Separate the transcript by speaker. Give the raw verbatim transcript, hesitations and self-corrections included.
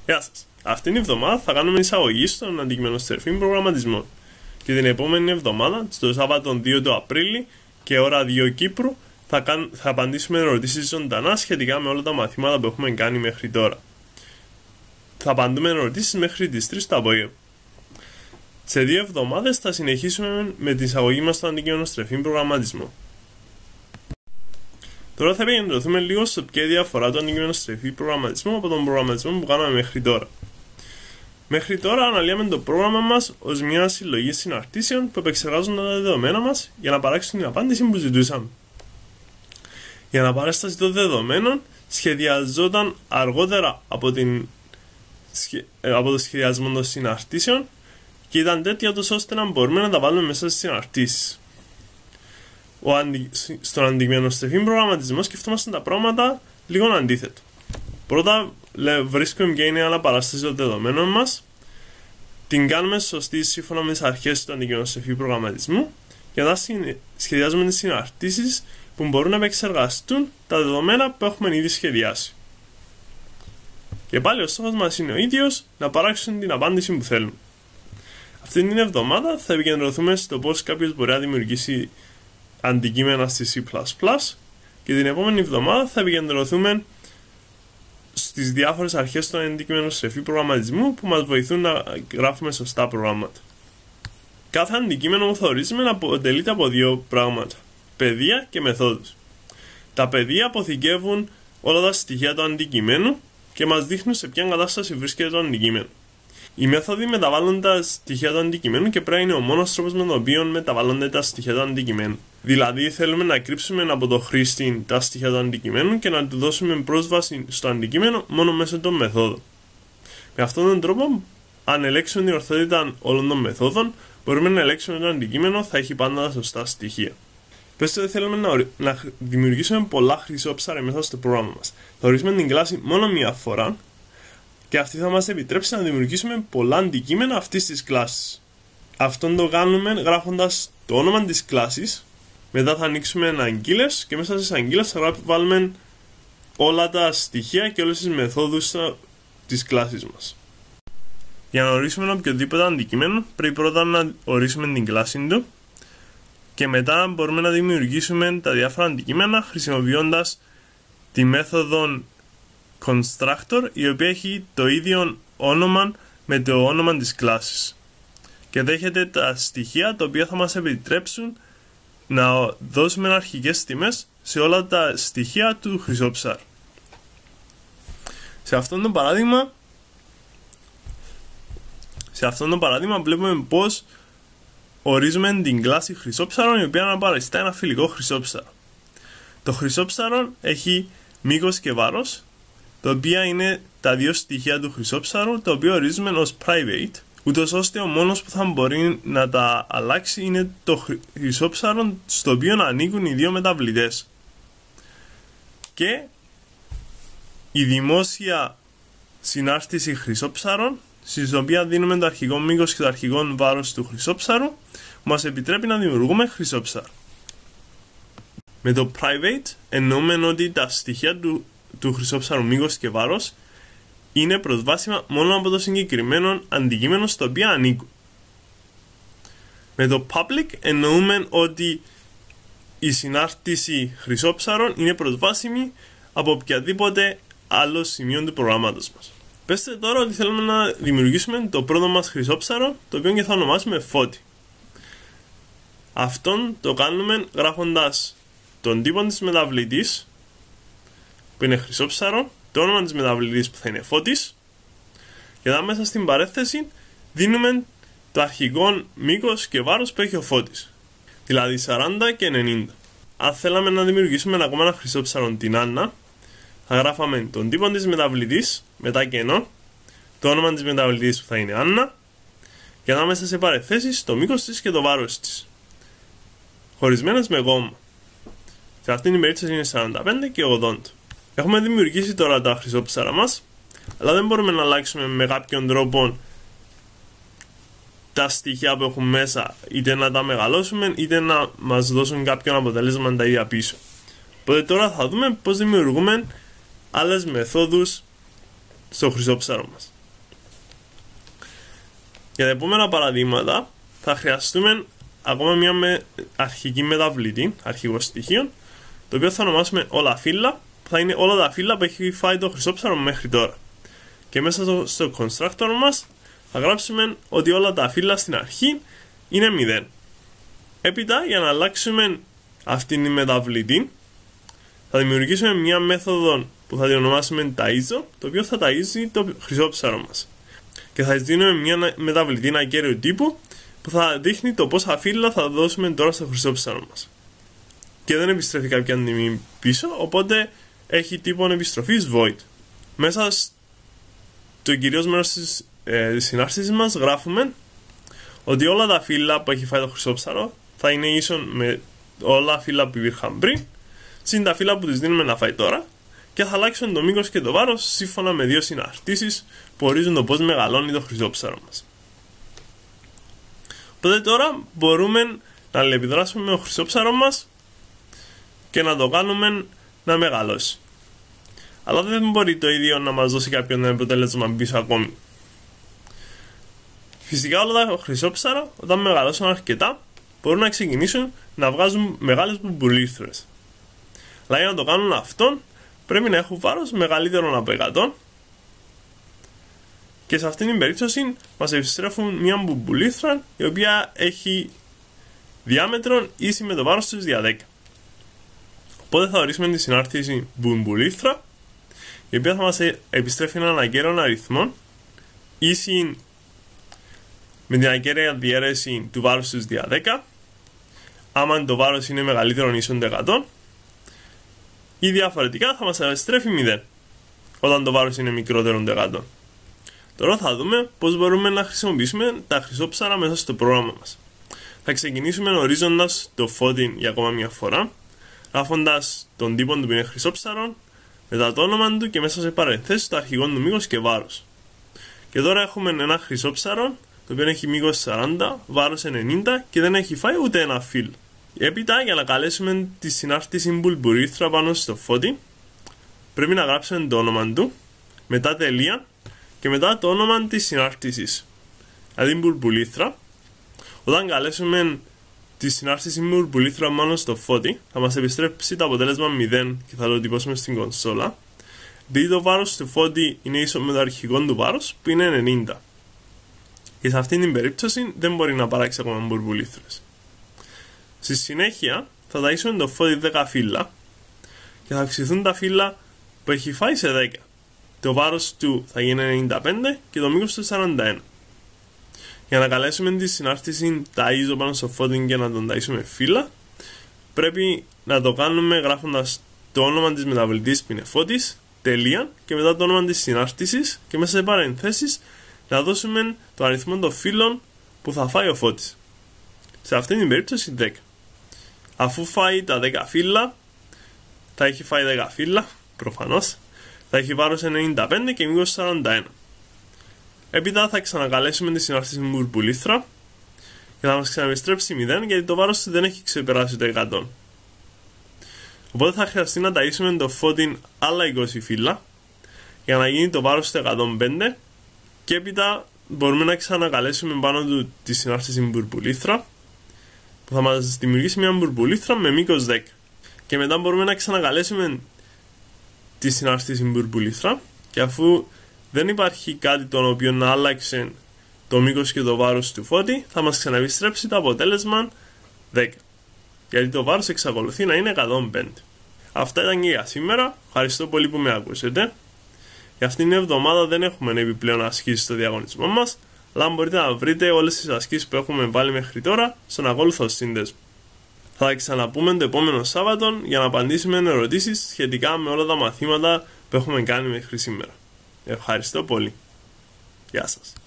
Speaker 1: Γεια σας. Αυτήν την εβδομάδα θα κάνουμε εισαγωγή στον αντικειμενοστρεφή προγραμματισμό. Και την επόμενη εβδομάδα, στο Σάββατο δύο του Απρίλη και ώρα δύο Κύπρου, θα, κάν, θα απαντήσουμε ερωτήσεις ζωντανά σχετικά με όλα τα μαθήματα που έχουμε κάνει μέχρι τώρα. Θα απαντούμε ερωτήσεις μέχρι τις τρεις το απόγευμα. Σε δύο εβδομάδες θα συνεχίσουμε με την εισαγωγή μας στον αντικειμενοστρεφή προγραμματισμό. Τώρα θα επικεντρωθούμε λίγο στο ποια διαφορά του αντικειμενοστρεφή προγραμματισμού από τον προγραμματισμό που κάναμε μέχρι τώρα. Μέχρι τώρα αναλύαμε το πρόγραμμα μας ως μια συλλογή συναρτήσεων που επεξεργάζονται τα δεδομένα μας για να παράξουν την απάντηση που ζητούσαμε. Η αναπαράσταση των δεδομένων σχεδιαζόταν αργότερα από, την, από το σχεδιασμό των συναρτήσεων και ήταν τέτοια τόσο ώστε να μπορούμε να τα βάλουμε μέσα στις συναρτήσεις. Ο αντι... Στον αντικειμενοστρεφή προγραμματισμό σκεφτόμαστε τα πράγματα λίγο αντίθετο. Πρώτα βρίσκουμε ποια είναι η αναπαράσταση των δεδομένων μας, την κάνουμε σωστή σύμφωνα με τις αρχές του αντικειμενοστρεφή προγραμματισμού και μετά σχεδιάζουμε τις συναρτήσεις που μπορούν να επεξεργαστούν τα δεδομένα που έχουμε ήδη σχεδιάσει. Και πάλι ο στόχος μας είναι ο ίδιος, να παράξουν την απάντηση που θέλουμε. Αυτή την εβδομάδα θα επικεντρωθούμε στο πώς κάποιος μπορεί να δημιουργήσει αντικείμενα στη σι πλας πλας και την επόμενη εβδομάδα θα επικεντρωθούμε στις διάφορες αρχές του αντικειμενοστρεφή προγραμματισμού που μας βοηθούν να γράφουμε σωστά προγράμματα. Κάθε αντικείμενο που θα ορίζουμε αποτελείται από δύο πράγματα: πεδία και μεθόδους. Τα πεδία αποθηκεύουν όλα τα στοιχεία του αντικειμένου και μας δείχνουν σε ποια κατάσταση βρίσκεται το αντικείμενο. Οι μέθοδοι μεταβάλλουν τα στοιχεία του αντικειμένου και πρέπει να είναι ο μόνος τρόπος με τον οποίο μεταβάλλονται τα στοιχεία του αντικειμένου. Δηλαδή, θέλουμε να κρύψουμε από το χρήστη τα στοιχεία του αντικειμένου και να του δώσουμε πρόσβαση στο αντικείμενο μόνο μέσω των μεθόδων. Με αυτόν τον τρόπο, αν ελέγξουμε την ορθότητα όλων των μεθόδων, μπορούμε να ελέγξουμε το αντικείμενο θα έχει πάντα τα σωστά στοιχεία. Πες ότι θέλουμε να, να δημιουργήσουμε πολλά χρυσόψαρα μέσα στο πρόγραμμα μας. Θα ορίσουμε την κλάση μόνο μία φορά και αυτή θα μας επιτρέψει να δημιουργήσουμε πολλά αντικείμενα αυτής της κλάσης. Αυτόν το κάνουμε γράφοντας το όνομα της κλάσης. Μετά θα ανοίξουμε αγγείλες και μέσα στις αγγείλες θα βάλουμε όλα τα στοιχεία και όλες τις μεθόδους της κλάσης μας. Για να ορίσουμε οποιοδήποτε αντικείμενο πρέπει πρώτα να ορίσουμε την κλάση του και μετά μπορούμε να δημιουργήσουμε τα διάφορα αντικείμενα χρησιμοποιώντας τη μέθοδο constructor, η οποία έχει το ίδιο όνομα με το όνομα της κλάσης και δέχεται τα στοιχεία τα οποία θα μας επιτρέψουν να δώσουμε αρχικές τιμές σε όλα τα στοιχεία του χρυσόψαρου. Σε αυτόν το παράδειγμα σε αυτόν το παράδειγμα βλέπουμε πως ορίζουμε την κλάση χρυσόψαρο, η οποία αναπαριστά ένα φιλικό χρυσόψαρο. Το χρυσόψαρο έχει μήκος και βάρος, τα οποία είναι τα δύο στοιχεία του χρυσόψαρου, τα οποία ορίζουμε ως private, ούτως ώστε ο μόνος που θα μπορεί να τα αλλάξει είναι το χρυσόψαρο στο οποίο ανήκουν οι δύο μεταβλητές. Και η δημόσια συνάρτηση χρυσόψαρων, στην οποία δίνουμε το αρχικό μήκος και το αρχικό βάρος του χρυσόψαρου, μας επιτρέπει να δημιουργούμε χρυσόψαρο. Με το private εννοούμε ότι τα στοιχεία του, του χρυσόψαρου μήκος και βάρος είναι προσβάσιμα μόνο από το συγκεκριμένο αντικείμενο στο οποίο ανήκουν. Με το public εννοούμε ότι η συνάρτηση χρυσόψαρων είναι προσβάσιμη από οποιαδήποτε άλλο σημείο του προγράμματος μας. Πέστε τώρα ότι θέλουμε να δημιουργήσουμε το πρώτο μας χρυσόψαρο, το οποίο και θα ονομάσουμε φώτη. Αυτόν το κάνουμε γράφοντας τον τύπο της μεταβλητής, που είναι χρυσόψαρο, το όνομα της μεταβλητής που θα είναι φώτης, και εδώ μέσα στην παρέθεση δίνουμε το αρχικό μήκος και βάρος που έχει ο φώτης, δηλαδή σαράντα και ενενήντα. Αν θέλαμε να δημιουργήσουμε ακόμα ένα χρυσόψαρο, την Άννα, θα γράφαμε τον τύπο της μεταβλητής, μετά κενό, το όνομα της μεταβλητής που θα είναι Άννα, και εδώ μέσα σε παρεθέσεις το μήκος της και το βάρος της, χωρισμένες με γόμμα. Σε αυτήν την περίπτωση είναι σαράντα πέντε και ογδόντα. Έχουμε δημιουργήσει τώρα τα χρυσόψαρα μας, αλλά δεν μπορούμε να αλλάξουμε με κάποιον τρόπο τα στοιχεία που έχουμε μέσα, είτε να τα μεγαλώσουμε είτε να μας δώσουν κάποιον αποτέλεσμα τα ίδια πίσω. Οπότε τώρα θα δούμε πώς δημιουργούμε άλλες μεθόδους στο χρυσόψαρο μας. Για τα επόμενα παραδείγματα θα χρειαστούμε ακόμα μια με αρχική μεταβλητή, αρχικό στοιχείο, το οποίο θα ονομάσουμε όλα φύλλα, που θα είναι όλα τα φύλλα που έχει φάει το χρυσόψαρο μέχρι τώρα. Και μέσα στο, στο constructor μας θα γράψουμε ότι όλα τα φύλλα στην αρχή είναι μηδέν. Έπειτα, για να αλλάξουμε αυτήν τη μεταβλητή, θα δημιουργήσουμε μια μέθοδο που θα την ονομάσουμε ταΐζω, το οποίο θα ταΐζει το χρυσόψαρο μας. Και θα δίνουμε μια μεταβλητή ακέραιο τύπου που θα δείχνει το πόσα φύλλα θα δώσουμε τώρα στο χρυσόψαρο μας. Και δεν επιστρέφει κάποια τιμή πίσω, οπότε έχει τύπο επιστροφής void. Μέσα στο κυρίως μέρος της ε, συνάρτησης μας γράφουμε ότι όλα τα φύλλα που έχει φάει το χρυσόψαρο θα είναι ίσον με όλα τα φύλλα που υπήρχαν πριν, συν τα φύλλα που τις δίνουμε να φάει τώρα, και θα αλλάξουν το μήκος και το βάρος σύμφωνα με δύο συναρτήσεις που ορίζουν το πώς μεγαλώνει το χρυσόψαρο μας. Οπότε τώρα μπορούμε να αλληλεπιδράσουμε με το χρυσόψαρο μας και να το κάνουμε να μεγαλώσει. Αλλά δεν μπορεί το ίδιο να μας δώσει κάποιον αποτέλεσμα πίσω ακόμη. Φυσικά όλα τα χρυσόψαρα όταν μεγαλώσουν αρκετά μπορούν να ξεκινήσουν να βγάζουν μεγάλες μπουμπουλήθρες. Αλλά για να το κάνουν αυτό πρέπει να έχουν βάρος μεγαλύτερο από εκατό, και σε αυτήν την περίπτωση μας επιστρέφουν μια μπουμπουλήθρα η οποία έχει διάμετρο ίση με το βάρος της δια δέκα. Οπότε θα ορίσουμε τη συνάρτηση μπουμπουλήθρα, η οποία θα μας επιστρέφει έναν ακέραιο αριθμό ίση με την ακέραια διαίρεση του βάρους της δια δέκα, άμα το βάρος είναι μεγαλύτερο ίσον το εκατό, ή διαφορετικά θα μας επιστρέφει μηδέν όταν το βάρος είναι μικρότερο το εκατό. Τώρα θα δούμε πώς μπορούμε να χρησιμοποιήσουμε τα χρυσόψαρα μέσα στο πρόγραμμα μας. Θα ξεκινήσουμε ορίζοντας το φώτι για ακόμα μια φορά, γράφοντας τον τύπο του που είναι χρυσόψαρο, μετά το όνομα του και μέσα σε παρενθέσεις το αρχικό του μήκος και βάρος. Και τώρα έχουμε ένα χρυσόψαρο το οποίο έχει μήκος σαράντα, βάρος ενενήντα και δεν έχει φάει ούτε ένα φύλλο. Έπειτα, για να καλέσουμε τη συνάρτηση μπουλμπουρίθρα πάνω στο φώτι, πρέπει να γράψουμε το όνομα του, μετά τελεία και μετά το όνομα της συνάρτησης, δηλαδή μπουλμπουλήθρα. Όταν καλέσουμε τη συνάρτηση μπουλμπουλήθρα πάνω στο φώτι, θα μας επιστρέψει το αποτέλεσμα μηδέν και θα το τυπώσουμε στην κονσόλα, επειδή το βάρος του φώτι είναι ίσο με το αρχικό του βάρος που είναι ενενήντα. Και σε αυτήν την περίπτωση δεν μπορεί να παράξει ακόμα μπουρμπουλήθρες. Στη συνέχεια θα ταΐσουμε το φώτι δέκα φύλλα και θα αυξηθούν τα φύλλα που έχει φάει σε δέκα. Το βάρος του θα γίνει ενενήντα πέντε και το μήκος του σαράντα ένα. Για να καλέσουμε τη συνάρτηση ταΐζω πάνω στο φώτι και να τον ταΐσουμε φύλλα, πρέπει να το κάνουμε γράφοντας το όνομα της μεταβλητής που είναι φώτης, τελεία και μετά το όνομα της συνάρτησης και μέσα σε παρενθέσεις να δώσουμε το αριθμό των φύλλων που θα φάει ο φώτης. Σε αυτήν την περίπτωση δέκα. Αφού φάει τα δέκα φύλλα, θα έχει φάει δέκα φύλλα, προφανώς, θα έχει βάρος ενενήντα πέντε και μήκος σαράντα ένα. Έπειτα θα ξανακαλέσουμε τη συνάρτηση μπουρμπουλήθρα και θα μας ξαναεπιστρέψει μηδέν γιατί το βάρος δεν έχει ξεπεράσει το εκατό. Οπότε θα χρειαστεί να ταΐσουμε το φώτι άλλα είκοσι φύλλα για να γίνει το βάρος στο εκατόν πέντε, και έπειτα μπορούμε να ξανακαλέσουμε πάνω του τη συνάρτηση μπουρμπουλήθρα που θα μας δημιουργήσει μια μπουρμπουλήθρα με μήκος δέκα. Και μετά μπορούμε να ξανακαλέσουμε τη συνάρτηση μπουρμπουλήθρα, και αφού δεν υπάρχει κάτι το οποίο να άλλαξε το μήκος και το βάρος του φώτη, θα μας ξαναεπιστρέψει το αποτέλεσμα δέκα. Γιατί το βάρος εξακολουθεί να είναι εκατόν πέντε. Αυτά ήταν και για σήμερα. Ευχαριστώ πολύ που με ακούσετε. Για αυτήν την εβδομάδα δεν έχουμε επιπλέον ασκήσεις στο διαγωνισμό μας, αλλά μπορείτε να βρείτε όλες τις ασκήσεις που έχουμε βάλει μέχρι τώρα στον ακόλουθο σύνδεσμο. Θα ξαναπούμε το επόμενο Σάββατο για να απαντήσουμε ερωτήσεις σχετικά με όλα τα μαθήματα που έχουμε κάνει μέχρι σήμερα. Ευχαριστώ πολύ. Γεια σας.